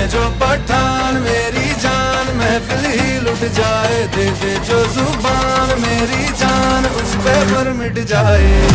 जो पठान मेरी जान महफिल ही लुट जाए, दे दे जो जुबान मेरी जान उस पे पर मिट जाए।